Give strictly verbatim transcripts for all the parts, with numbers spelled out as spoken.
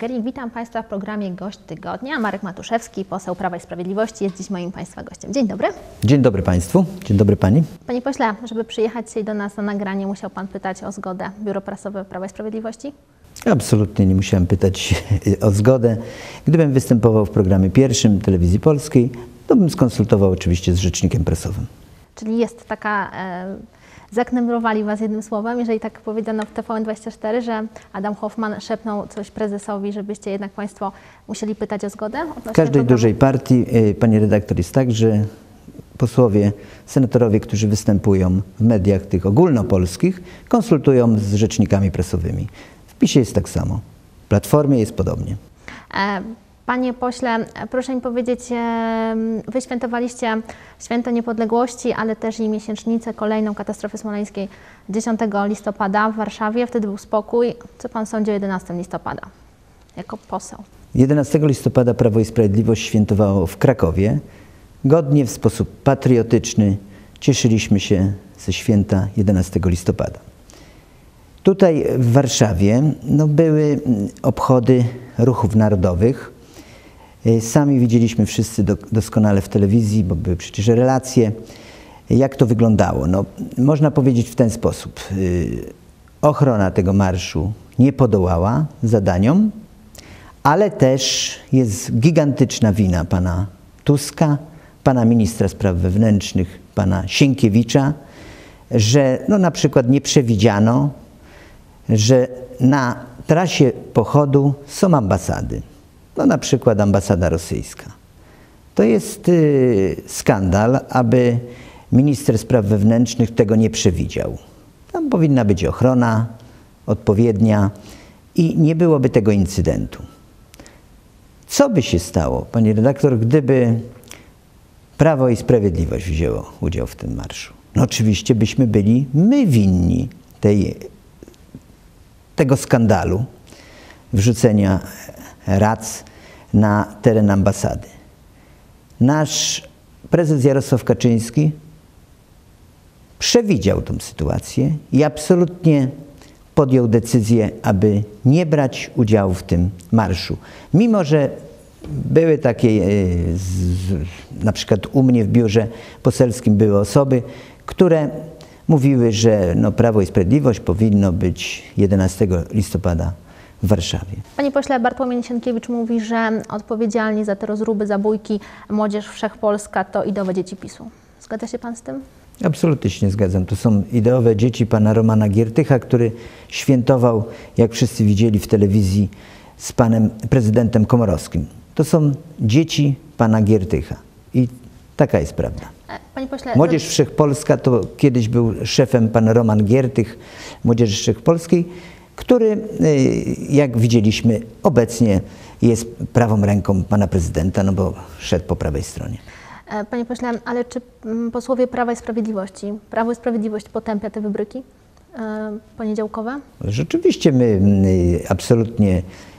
Piernik. Witam Państwa w programie Gość Tygodnia. Marek Matuszewski, poseł Prawa i Sprawiedliwości, jest dziś moim Państwa gościem. Dzień dobry. Dzień dobry Państwu. Dzień dobry Pani. Panie pośle, żeby przyjechać dzisiaj do nas na nagranie, musiał Pan pytać o zgodę Biuro Prasowe Prawa i Sprawiedliwości? Absolutnie nie musiałem pytać o zgodę. Gdybym występował w programie pierwszym Telewizji Polskiej, to bym skonsultował oczywiście z rzecznikiem prasowym. Czyli jest taka... E, zaknemrowali Was jednym słowem, jeżeli tak powiedziano w T V N dwadzieścia cztery, że Adam Hoffman szepnął coś prezesowi, żebyście jednak Państwo musieli pytać o zgodę? W każdej programu? Dużej partii, Pani redaktor, jest tak, że posłowie, senatorowie, którzy występują w mediach tych ogólnopolskich, konsultują z rzecznikami prasowymi. W PiSie jest tak samo. W Platformie jest podobnie. E Panie pośle, proszę mi powiedzieć, Wy świętowaliście Święto Niepodległości, ale też i miesięcznicę kolejną katastrofy smoleńskiej dziesiątego listopada w Warszawie. Wtedy był spokój. Co Pan sądzi o jedenastego listopada jako poseł? jedenastego listopada Prawo i Sprawiedliwość świętowało w Krakowie. Godnie, w sposób patriotyczny cieszyliśmy się ze święta jedenastego listopada. Tutaj w Warszawie no, były obchody ruchów narodowych. Sami widzieliśmy wszyscy do, doskonale w telewizji, bo były przecież relacje, jak to wyglądało. No, można powiedzieć w ten sposób. Yy, ochrona tego marszu nie podołała zadaniom, ale też jest gigantyczna wina pana Tuska, pana ministra spraw wewnętrznych, pana Sienkiewicza, że no, na przykład nie przewidziano, że na trasie pochodu są ambasady. No na przykład ambasada rosyjska. To jest y, skandal, aby minister spraw wewnętrznych tego nie przewidział. Tam powinna być ochrona odpowiednia i nie byłoby tego incydentu. Co by się stało, pani redaktor, gdyby Prawo i Sprawiedliwość wzięło udział w tym marszu? No oczywiście byśmy byli my winni tej, tego skandalu, wrzucenia rac na teren ambasady. Nasz prezes Jarosław Kaczyński przewidział tę sytuację i absolutnie podjął decyzję, aby nie brać udziału w tym marszu. Mimo że były takie, na przykład u mnie w biurze poselskim były osoby, które mówiły, że no, Prawo i Sprawiedliwość powinno być jedenastego listopada w Warszawie. Panie pośle, Bartłomiej Sienkiewicz mówi, że odpowiedzialni za te rozruby, zabójki, młodzież wszechpolska to ideowe dzieci PiSu. Zgadza się Pan z tym? Absolutnie się nie zgadzam. To są ideowe dzieci pana Romana Giertycha, który świętował, jak wszyscy widzieli w telewizji, z panem prezydentem Komorowskim. To są dzieci pana Giertycha. I taka jest prawda. Panie pośle, Młodzież Wszechpolska to kiedyś był szefem pan Roman Giertych Młodzieży Wszechpolskiej, który, jak widzieliśmy, obecnie jest prawą ręką pana prezydenta, no bo szedł po prawej stronie. Panie pośle, ale czy posłowie Prawa i Sprawiedliwości, Prawo i Sprawiedliwość potępia te wybryki poniedziałkowe? Rzeczywiście my absolutnie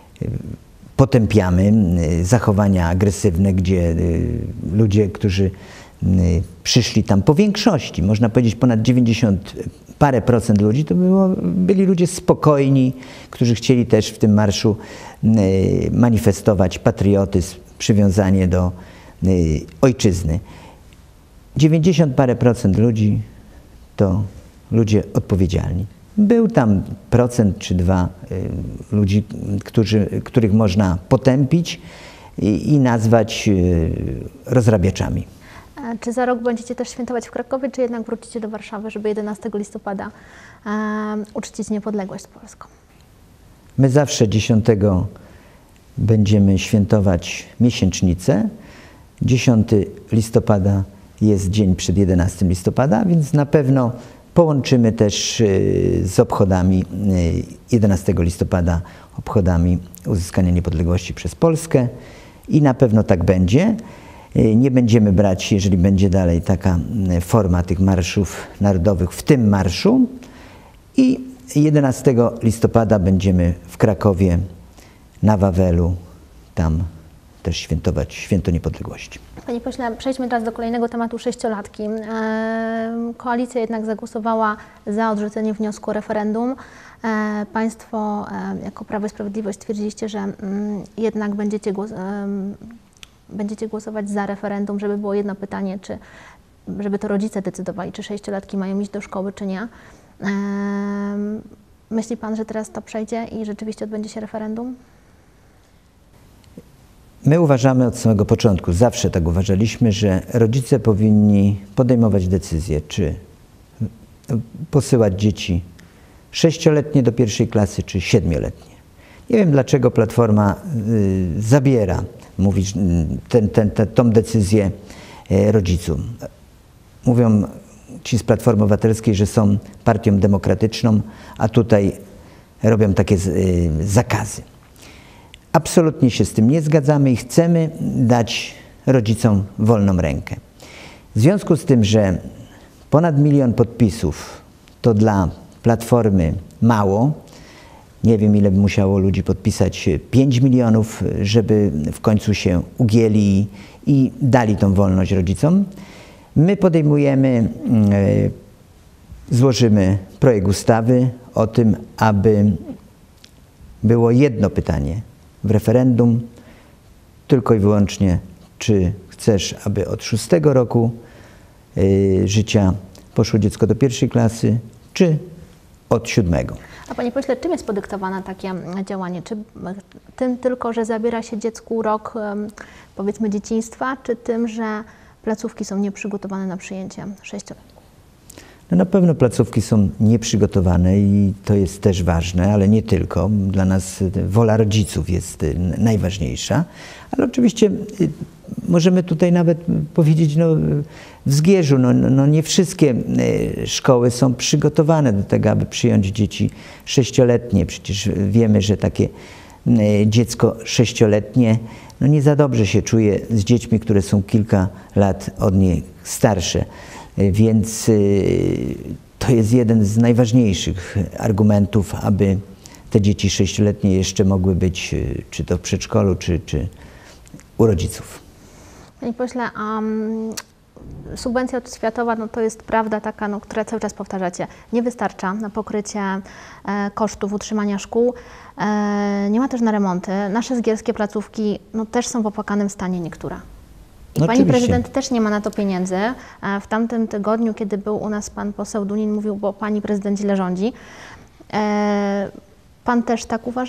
potępiamy zachowania agresywne, gdzie ludzie, którzy przyszli tam po większości, można powiedzieć ponad dziewięćdziesiąt parę procent ludzi, to było, byli ludzie spokojni, którzy chcieli też w tym marszu manifestować patriotyzm, przywiązanie do ojczyzny. dziewięćdziesiąt parę procent ludzi to ludzie odpowiedzialni. Był tam procent czy dwa ludzi, którzy, których można potępić i, i nazwać rozrabiaczami. Czy za rok będziecie też świętować w Krakowie, czy jednak wrócicie do Warszawy, żeby jedenastego listopada e, uczcić niepodległość polską? My zawsze dziesiątego będziemy świętować miesięcznicę. dziesiątego listopada jest dzień przed jedenastego listopada, więc na pewno połączymy też z obchodami jedenastego listopada, obchodami uzyskania niepodległości przez Polskę i na pewno tak będzie. Nie będziemy brać, jeżeli będzie dalej taka forma tych marszów narodowych, w tym marszu. I jedenastego listopada będziemy w Krakowie, na Wawelu, tam też świętować Święto Niepodległości. Panie pośle, przejdźmy teraz do kolejnego tematu, sześciolatki. koalicja jednak zagłosowała za odrzuceniem wniosku o referendum. E, państwo e, jako Prawo i Sprawiedliwość stwierdziliście, że mm, jednak będziecie, głos, e, będziecie głosować za referendum, żeby było jedno pytanie, czy żeby to rodzice decydowali, czy sześciolatki mają iść do szkoły, czy nie. E, myśli Pan, że teraz to przejdzie i rzeczywiście odbędzie się referendum? My uważamy od samego początku, zawsze tak uważaliśmy, że rodzice powinni podejmować decyzję, czy posyłać dzieci sześcioletnie do pierwszej klasy, czy siedmioletnie. Nie wiem, dlaczego Platforma y, zabiera, mówisz, ten, ten, ten, tą decyzję y, rodzicom. Mówią ci z Platformy Obywatelskiej, że są partią demokratyczną, a tutaj robią takie y, zakazy. Absolutnie się z tym nie zgadzamy i chcemy dać rodzicom wolną rękę. W związku z tym, że ponad milion podpisów to dla Platformy mało, nie wiem, ile by musiało ludzi podpisać, pięć milionów, żeby w końcu się ugięli i dali tą wolność rodzicom. My podejmujemy, złożymy projekt ustawy o tym, aby było jedno pytanie w referendum, tylko i wyłącznie, czy chcesz, aby od szóstego roku y, życia poszło dziecko do pierwszej klasy, czy od siódmego. A Panie Pośle, czym jest podyktowane takie działanie? Czy tym tylko, że zabiera się dziecku rok, powiedzmy, dzieciństwa, czy tym, że placówki są nieprzygotowane na przyjęcie sześciolatków? No na pewno placówki są nieprzygotowane i to jest też ważne, ale nie tylko. Dla nas wola rodziców jest najważniejsza, ale oczywiście możemy tutaj nawet powiedzieć, no, w Zgierzu, no, no nie wszystkie szkoły są przygotowane do tego, aby przyjąć dzieci sześcioletnie. Przecież wiemy, że takie dziecko sześcioletnie no nie za dobrze się czuje z dziećmi, które są kilka lat od niej starsze. Więc to jest jeden z najważniejszych argumentów, aby te dzieci sześcioletnie jeszcze mogły być czy to w przedszkolu, czy, czy u rodziców. Panie Pośle, um, subwencja oświatowa, no to jest prawda taka, no, która cały czas powtarzacie, nie wystarcza na pokrycie e, kosztów utrzymania szkół, e, nie ma też na remonty. Nasze zgierskie placówki no, też są w opłakanym stanie niektóre. I No pani oczywiście. prezydent też nie ma na to pieniędzy. W tamtym tygodniu, kiedy był u nas pan poseł Dunin, mówił, bo pani prezydent źle rządzi. Pan też tak uważa?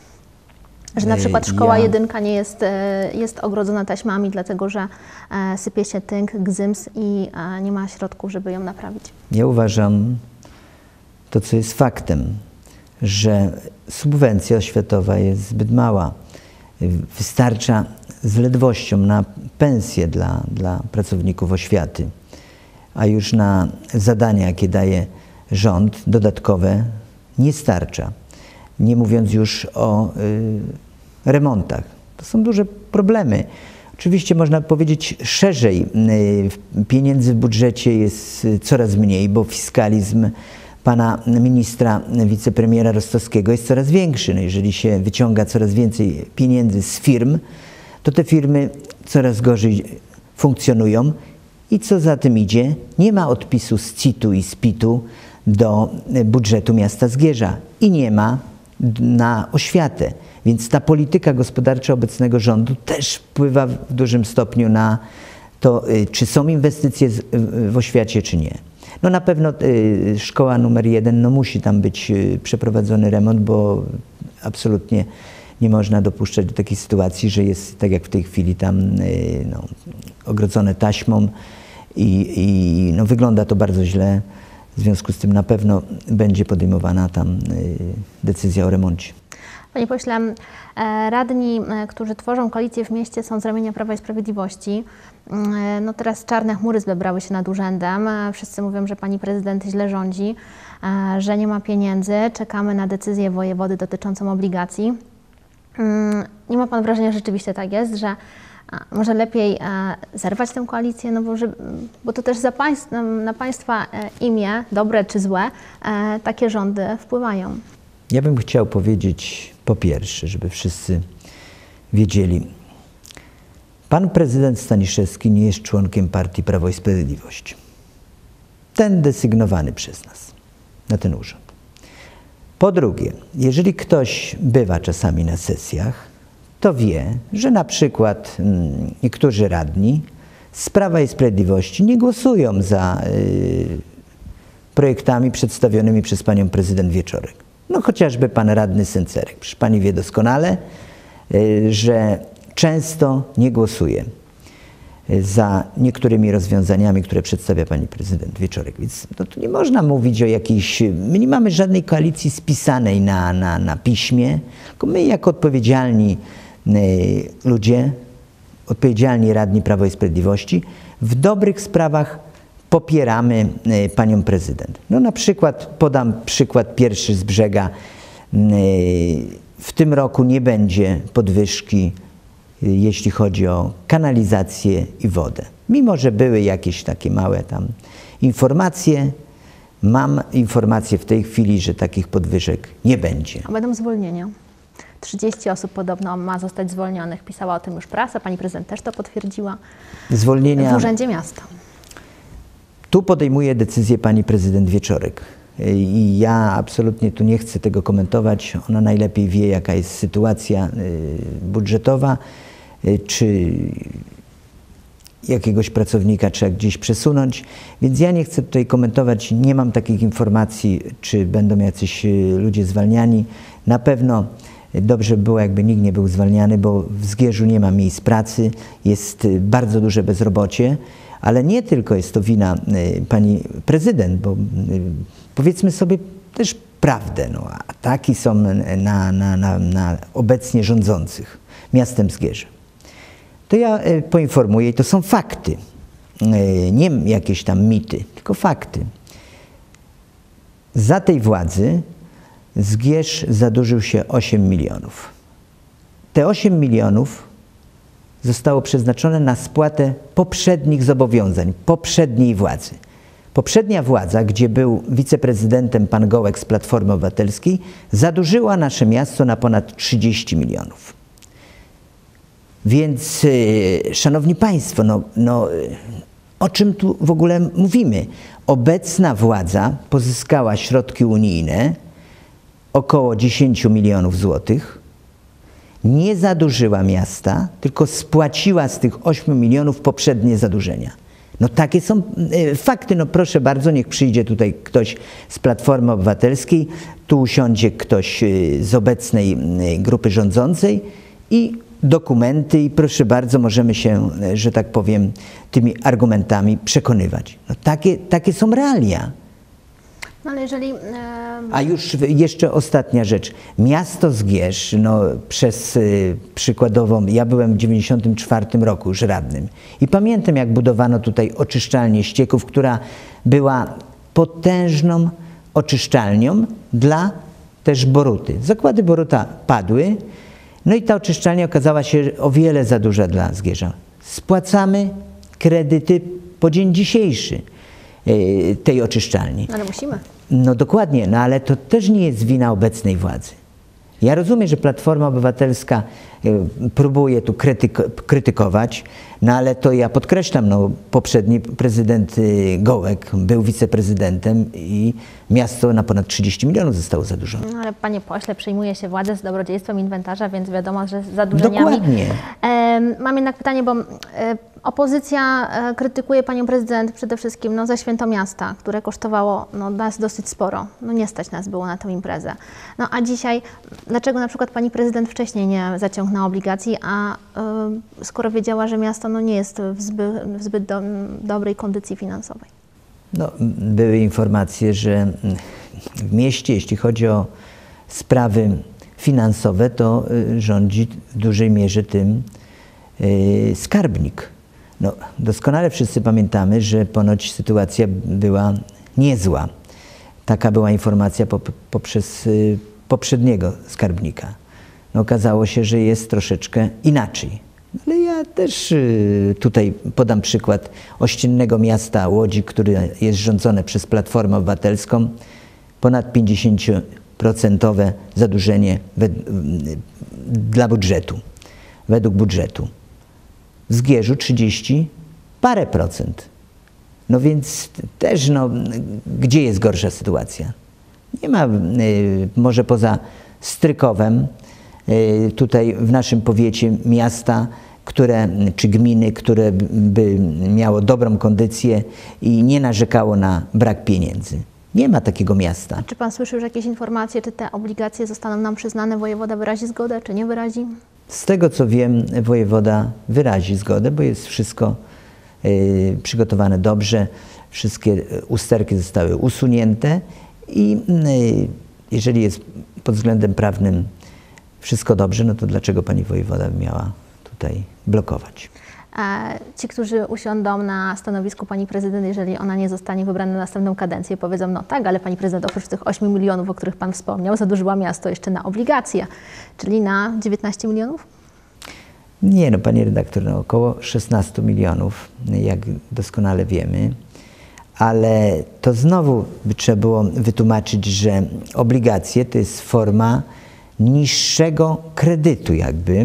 Że na przykład szkoła ja... jedynka nie jest, jest ogrodzona taśmami, dlatego że sypie się tynk, gzyms i nie ma środków, żeby ją naprawić? Ja uważam to, co jest faktem, że subwencja oświatowa jest zbyt mała. Wystarcza z ledwością na pensje dla, dla pracowników oświaty, a już na zadania, jakie daje rząd, dodatkowe, nie starcza. Nie mówiąc już o y, remontach. To są duże problemy. Oczywiście można powiedzieć szerzej, y, pieniędzy w budżecie jest coraz mniej, bo fiskalizm pana ministra, wicepremiera Rostowskiego jest coraz większy. No jeżeli się wyciąga coraz więcej pieniędzy z firm, to te firmy coraz gorzej funkcjonują i co za tym idzie, nie ma odpisu z C I T-u i z P I T-u do budżetu miasta Zgierza i nie ma na oświatę. Więc ta polityka gospodarcza obecnego rządu też wpływa w dużym stopniu na to, czy są inwestycje w oświacie, czy nie. No na pewno y, szkoła numer jeden, no musi tam być y, przeprowadzony remont, bo absolutnie nie można dopuszczać do takiej sytuacji, że jest tak jak w tej chwili tam y, no, ogrodzone taśmą i, i no, wygląda to bardzo źle. W związku z tym na pewno będzie podejmowana tam y, decyzja o remoncie. Panie pośle, radni, którzy tworzą koalicję w mieście, są z ramienia Prawa i Sprawiedliwości. No teraz czarne chmury zebrały się nad urzędem. Wszyscy mówią, że pani prezydent źle rządzi, że nie ma pieniędzy. Czekamy na decyzję wojewody dotyczącą obligacji. Nie ma pan wrażenia, że rzeczywiście tak jest, że może lepiej zerwać tę koalicję, no bo, że, bo to też za państw, na państwa imię, dobre czy złe, takie rządy wpływają. Ja bym chciał powiedzieć po pierwsze, żeby wszyscy wiedzieli, pan prezydent Staniszewski nie jest członkiem partii Prawo i Sprawiedliwość. ten desygnowany przez nas na ten urząd. Po drugie, jeżeli ktoś bywa czasami na sesjach, to wie, że na przykład mm, niektórzy radni z Prawa i Sprawiedliwości nie głosują za y, projektami przedstawionymi przez panią prezydent Wieczorek. No chociażby pan radny Sencerek. Przecież pani wie doskonale, y, że często nie głosuje za niektórymi rozwiązaniami, które przedstawia pani prezydent Wieczorek. Więc no, tu nie można mówić o jakiejś... My nie mamy żadnej koalicji spisanej na, na, na piśmie, tylko my jako odpowiedzialni y, ludzie, odpowiedzialni radni Prawa i Sprawiedliwości w dobrych sprawach popieramy y, panią prezydent. No na przykład, podam przykład pierwszy z brzega. Y, w tym roku nie będzie podwyżki, jeśli chodzi o kanalizację i wodę. Mimo że były jakieś takie małe tam informacje, mam informację w tej chwili, że takich podwyżek nie będzie. A będą zwolnienia. trzydzieści osób podobno ma zostać zwolnionych. Pisała o tym już prasa, pani prezydent też to potwierdziła. Zwolnienia... W Urzędzie Miasta. Tu podejmuje decyzję pani prezydent Wieczorek. I ja absolutnie tu nie chcę tego komentować. Ona najlepiej wie, jaka jest sytuacja budżetowa, czy jakiegoś pracownika trzeba gdzieś przesunąć. Więc ja nie chcę tutaj komentować, nie mam takich informacji, czy będą jacyś ludzie zwalniani. Na pewno dobrze by było, jakby nikt nie był zwalniany, bo w Zgierzu nie ma miejsc pracy, jest bardzo duże bezrobocie, ale nie tylko jest to wina pani prezydent, bo powiedzmy sobie też prawdę, no, ataki są na, na, na, na obecnie rządzących miastem Zgierze. To ja poinformuję, i to są fakty, nie jakieś tam mity, tylko fakty. Za tej władzy Zgierz zadłużył się osiem milionów. Te osiem milionów zostało przeznaczone na spłatę poprzednich zobowiązań, poprzedniej władzy. Poprzednia władza, gdzie był wiceprezydentem pan Gołek z Platformy Obywatelskiej, zadłużyła nasze miasto na ponad trzydzieści milionów. Więc, yy, szanowni państwo, no, no, o czym tu w ogóle mówimy? Obecna władza pozyskała środki unijne, około dziesięć milionów złotych, nie zadłużyła miasta, tylko spłaciła z tych ośmiu milionów poprzednie zadłużenia. No takie są y, fakty, no proszę bardzo, niech przyjdzie tutaj ktoś z Platformy Obywatelskiej, tu usiądzie ktoś y, z obecnej y, grupy rządzącej i dokumenty i proszę bardzo, możemy się, y, że tak powiem, tymi argumentami przekonywać. No takie, takie są realia. No ale jeżeli... Yy... A już jeszcze ostatnia rzecz. Miasto Zgierz, no przez y, przykładowo, ja byłem w dziewięćdziesiątym czwartym roku już radnym i pamiętam, jak budowano tutaj oczyszczalnię ścieków, która była potężną oczyszczalnią dla też Boruty. Zakłady Boruta padły, no i ta oczyszczalnia okazała się o wiele za duża dla Zgierza. Spłacamy kredyty po dzień dzisiejszy y, tej oczyszczalni. Ale musimy. No dokładnie, no ale to też nie jest wina obecnej władzy. Ja rozumiem, że Platforma Obywatelska y, próbuje tu krytyko, krytykować, no ale to ja podkreślam, no poprzedni prezydent y, Gołek był wiceprezydentem i miasto na ponad trzydzieści milionów zostało zadłużone. No ale panie pośle, przyjmuje się władzę z dobrodziejstwem inwentarza, więc wiadomo, że z zadłużeniami. Dokładnie. E, mam jednak pytanie, bo e, opozycja e, krytykuje panią prezydent przede wszystkim no, za święto miasta, które kosztowało no, nas dosyć sporo. No nie stać nas było na tę imprezę. No a dzisiaj, dlaczego na przykład pani prezydent wcześniej nie zaciągnęła obligacji, a e, skoro wiedziała, że miasto no, nie jest w zbyt, w zbyt do, dobrej kondycji finansowej? No, były informacje, że w mieście, jeśli chodzi o sprawy finansowe, to rządzi w dużej mierze tym yy, skarbnik. No, doskonale wszyscy pamiętamy, że ponoć sytuacja była niezła. Taka była informacja pop poprzez yy, poprzedniego skarbnika. No, okazało się, że jest troszeczkę inaczej. Ale ja też y, tutaj podam przykład ościennego miasta Łodzi, które jest rządzone przez Platformę Obywatelską. Ponad pięćdziesięcioprocentowe zadłużenie wed, y, dla budżetu, według budżetu. W Zgierzu trzydzieści parę procent. No więc też, no, gdzie jest gorsza sytuacja? Nie ma, y, może poza Strykowem, y, tutaj w naszym powiecie miasta, które, czy gminy, które by miało dobrą kondycję i nie narzekało na brak pieniędzy. Nie ma takiego miasta. A czy pan słyszy już jakieś informacje, czy te obligacje zostaną nam przyznane? Wojewoda wyrazi zgodę, czy nie wyrazi? Z tego co wiem, wojewoda wyrazi zgodę, bo jest wszystko y, przygotowane dobrze, wszystkie usterki zostały usunięte i y, jeżeli jest pod względem prawnym wszystko dobrze, no to dlaczego pani wojewoda by miała tutaj blokować? A ci, którzy usiądą na stanowisku pani prezydent, jeżeli ona nie zostanie wybrana na następną kadencję, powiedzą, no tak, ale pani prezydent oprócz tych ośmiu milionów, o których pan wspomniał, zadłużyła miasto jeszcze na obligacje, czyli na dziewiętnaście milionów? Nie, no panie redaktor, no około szesnaście milionów, jak doskonale wiemy, ale to znowu by trzeba było wytłumaczyć, że obligacje to jest forma niższego kredytu jakby.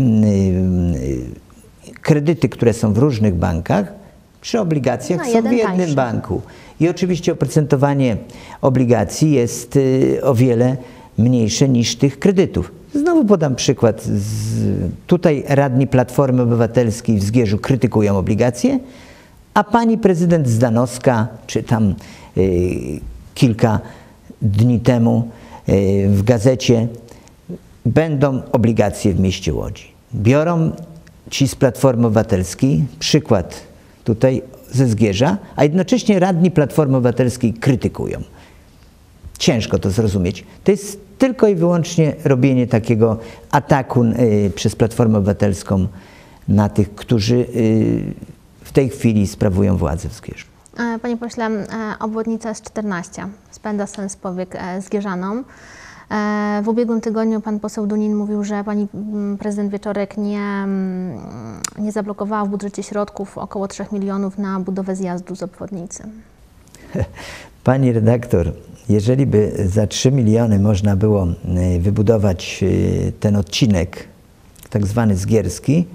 Kredyty, które są w różnych bankach, przy obligacjach no, są w jednym tańszy. banku. I oczywiście oprocentowanie obligacji jest y, o wiele mniejsze niż tych kredytów. Znowu podam przykład. Z, tutaj radni Platformy Obywatelskiej w Zgierzu krytykują obligacje, a pani prezydent Zdanowska, czy tam y, kilka dni temu y, w gazecie, będą obligacje w mieście Łodzi. Biorą ci z Platformy Obywatelskiej przykład tutaj ze Zgierza, a jednocześnie radni Platformy Obywatelskiej krytykują. Ciężko to zrozumieć. To jest tylko i wyłącznie robienie takiego ataku y, przez Platformę Obywatelską na tych, którzy y, w tej chwili sprawują władzę w Zgierzu. Panie pośle, obwodnica S czternaście spędza sens powiek Zgierzanom. W ubiegłym tygodniu pan poseł Dunin mówił, że pani prezydent Wieczorek nie, nie zablokowała w budżecie środków około trzech milionów na budowę zjazdu z obwodnicy. Pani redaktor, jeżeli by za trzy miliony można było wybudować ten odcinek tak zwany zgierski,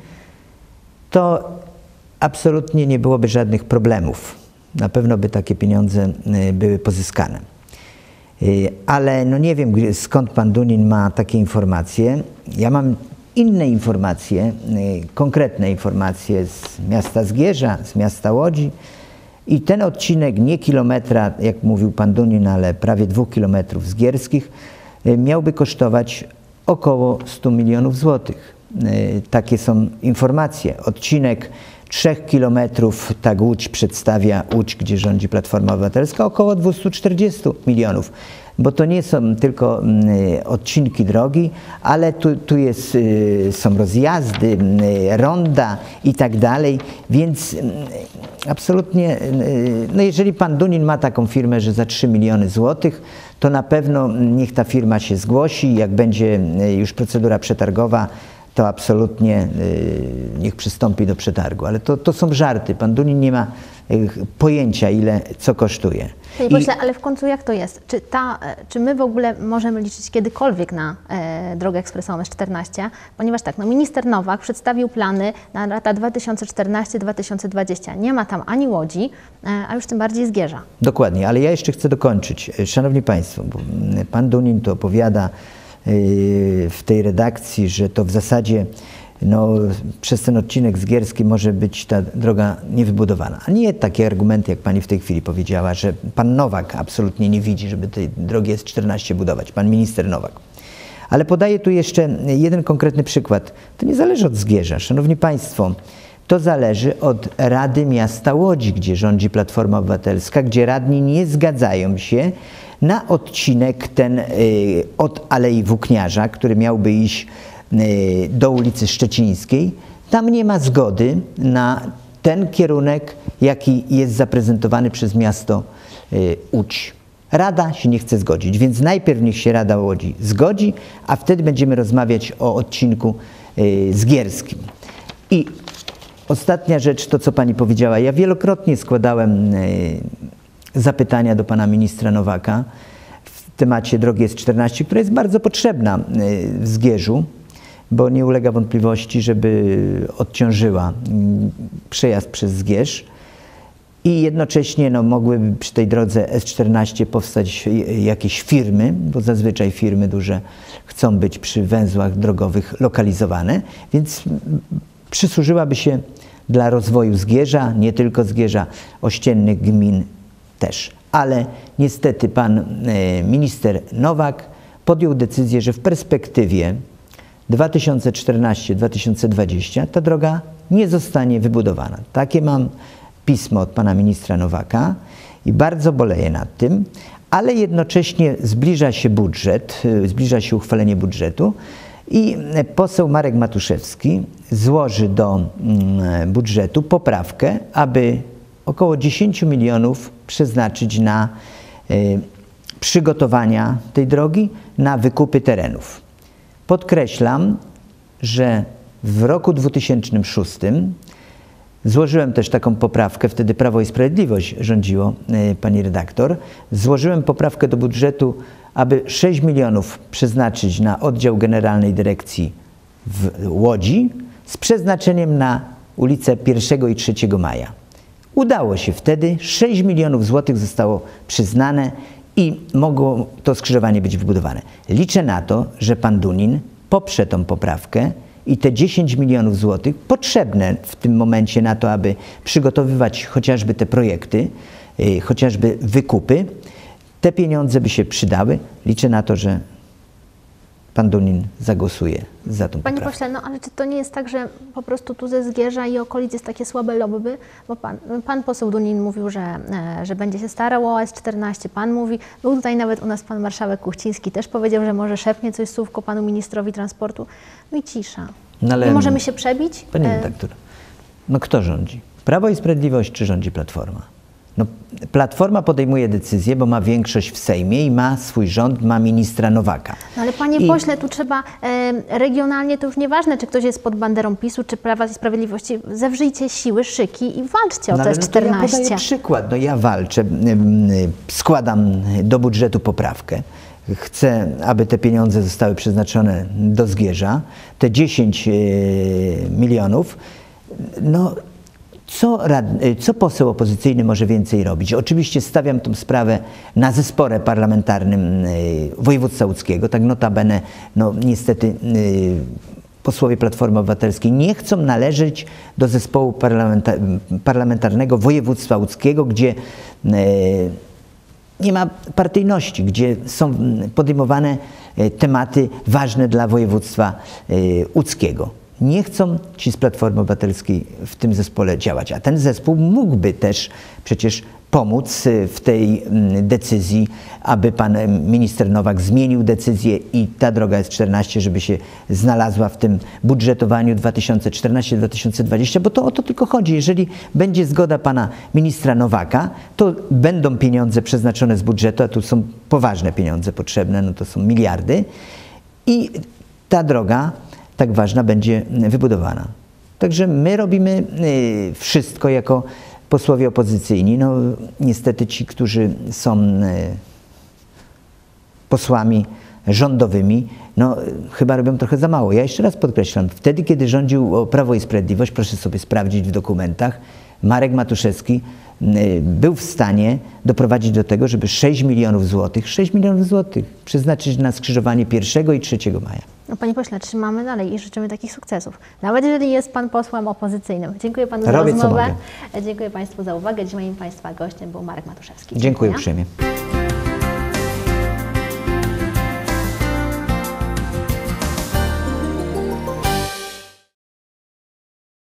to absolutnie nie byłoby żadnych problemów. Na pewno by takie pieniądze były pozyskane. Ale no nie wiem, skąd pan Dunin ma takie informacje. Ja mam inne informacje, konkretne informacje z miasta Zgierza, z miasta Łodzi. I ten odcinek nie kilometra, jak mówił pan Dunin, ale prawie dwóch kilometrów zgierskich, miałby kosztować około stu milionów złotych. Takie są informacje. Odcinek trzech kilometrów, tak Łódź przedstawia, Łódź, gdzie rządzi Platforma Obywatelska, około dwieście czterdzieści milionów. Bo to nie są tylko y, odcinki drogi, ale tu, tu jest, y, są rozjazdy, y, ronda i tak dalej, więc y, absolutnie, y, no jeżeli pan Dunin ma taką firmę, że za trzy miliony złotych, to na pewno niech ta firma się zgłosi, jak będzie y, już procedura przetargowa, to absolutnie y, niech przystąpi do przetargu. Ale to, to są żarty. Pan Dunin nie ma y, pojęcia, ile co kosztuje. Panie pośle, ale w końcu jak to jest? Czy, ta, czy my w ogóle możemy liczyć kiedykolwiek na e, drogę ekspresową S czternaście? Ponieważ tak, no minister Nowak przedstawił plany na lata dwa tysiące czternasty do dwa tysiące dwudziestego. Nie ma tam ani Łodzi, e, a już tym bardziej Zgierza. Dokładnie, ale ja jeszcze chcę dokończyć. Szanowni Państwo, bo pan Dunin to opowiada w tej redakcji, że to w zasadzie no, przez ten odcinek zgierski może być ta droga niewybudowana. A nie takie argumenty, jak pani w tej chwili powiedziała, że pan Nowak absolutnie nie widzi, żeby tej drogi S czternaście budować, pan minister Nowak. Ale podaję tu jeszcze jeden konkretny przykład. To nie zależy od Zgierza, szanowni państwo. To zależy od Rady Miasta Łodzi, gdzie rządzi Platforma Obywatelska, gdzie radni nie zgadzają się na odcinek ten y, od Alei Włókniarza, który miałby iść y, do ulicy Szczecińskiej. Tam nie ma zgody na ten kierunek, jaki jest zaprezentowany przez miasto y, Łódź. Rada się nie chce zgodzić, więc najpierw niech się Rada Łodzi zgodzi, a wtedy będziemy rozmawiać o odcinku y, zgierskim. I ostatnia rzecz, to co pani powiedziała. Ja wielokrotnie składałem y, zapytania do pana ministra Nowaka w temacie drogi S czternaście, która jest bardzo potrzebna w Zgierzu, bo nie ulega wątpliwości, żeby odciążyła przejazd przez Zgierz. i jednocześnie no, mogłyby przy tej drodze S czternaście powstać jakieś firmy, bo zazwyczaj firmy duże chcą być przy węzłach drogowych lokalizowane, więc przysłużyłaby się dla rozwoju Zgierza, nie tylko Zgierza, ościennych gmin też. Ale niestety pan minister Nowak podjął decyzję, że w perspektywie dwa tysiące czternasty do dwa tysiące dwudziestego ta droga nie zostanie wybudowana. Takie mam pismo od pana ministra Nowaka i bardzo boleję nad tym, ale jednocześnie zbliża się budżet, zbliża się uchwalenie budżetu i poseł Marek Matuszewski złoży do budżetu poprawkę, aby około dziesięć milionów przeznaczyć na y, przygotowania tej drogi, na wykupy terenów. Podkreślam, że w roku dwutysięcznym szóstym złożyłem też taką poprawkę, wtedy Prawo i Sprawiedliwość rządziło, y, pani redaktor, złożyłem poprawkę do budżetu, aby sześć milionów przeznaczyć na oddział Generalnej Dyrekcji w Łodzi z przeznaczeniem na ulice pierwszego i trzeciego maja. Udało się wtedy, sześć milionów złotych zostało przyznane i mogło to skrzyżowanie być wybudowane. Liczę na to, że pan Dunin poprze tą poprawkę i te dziesięć milionów złotych potrzebne w tym momencie na to, aby przygotowywać chociażby te projekty, yy, chociażby wykupy, te pieniądze by się przydały. Liczę na to, że pan Dunin zagłosuje za tą Panie poprawkę. pośle, no ale czy to nie jest tak, że po prostu tu ze Zgierza i okolic jest takie słabe lobby? Bo pan, pan poseł Dunin mówił, że, e, że będzie się starał o S czternaście, pan mówi, był tutaj nawet u nas pan marszałek Kuchciński, też powiedział, że może szepnie coś słówko panu ministrowi transportu. No i cisza. No ale, nie możemy się przebić? Panie E, redaktor, no kto rządzi? Prawo i Sprawiedliwość czy rządzi Platforma? No, Platforma podejmuje decyzje, bo ma większość w Sejmie i ma swój rząd, ma ministra Nowaka. No ale panie I... pośle, tu trzeba e, regionalnie, to już nieważne, czy ktoś jest pod banderą PiSu, czy Prawa i Sprawiedliwości, zewrzyjcie siły, szyki i walczcie o No, te ale S no to czternaście. ja podaję przykład. No ja walczę, składam do budżetu poprawkę. Chcę, aby te pieniądze zostały przeznaczone do Zgierza. Te dziesięć milionów. No, Co, rad, co poseł opozycyjny może więcej robić? Oczywiście stawiam tę sprawę na zespole parlamentarnym województwa łódzkiego. Tak notabene, no niestety posłowie Platformy Obywatelskiej nie chcą należeć do zespołu parlamenta, parlamentarnego województwa łódzkiego, gdzie nie ma partyjności, gdzie są podejmowane tematy ważne dla województwa łódzkiego. Nie chcą ci z Platformy Obywatelskiej w tym zespole działać, a ten zespół mógłby też przecież pomóc w tej decyzji, aby pan minister Nowak zmienił decyzję i ta droga S czternaście, żeby się znalazła w tym budżetowaniu dwa tysiące czternasty do dwa tysiące dwudziestego, bo to o to tylko chodzi. Jeżeli będzie zgoda pana ministra Nowaka, to będą pieniądze przeznaczone z budżetu, a tu są poważne pieniądze potrzebne, no to są miliardy i ta droga tak ważna będzie wybudowana. Także my robimy wszystko jako posłowie opozycyjni. No, niestety ci, którzy są posłami rządowymi, no, chyba robią trochę za mało. Ja jeszcze raz podkreślam, wtedy, kiedy rządził Prawo i Sprawiedliwość, proszę sobie sprawdzić w dokumentach, Marek Matuszewski był w stanie doprowadzić do tego, żeby sześć milionów złotych, sześć milionów złotych przeznaczyć na skrzyżowanie pierwszego i trzeciego maja. No panie pośle, trzymamy dalej i życzymy takich sukcesów. Nawet jeżeli jest pan posłem opozycyjnym. Dziękuję panu za Robię, rozmowę. Dziękuję państwu za uwagę. Dziś moim państwa gościem był Marek Matuszewski. Dziękuję Dziękuję. uprzejmie.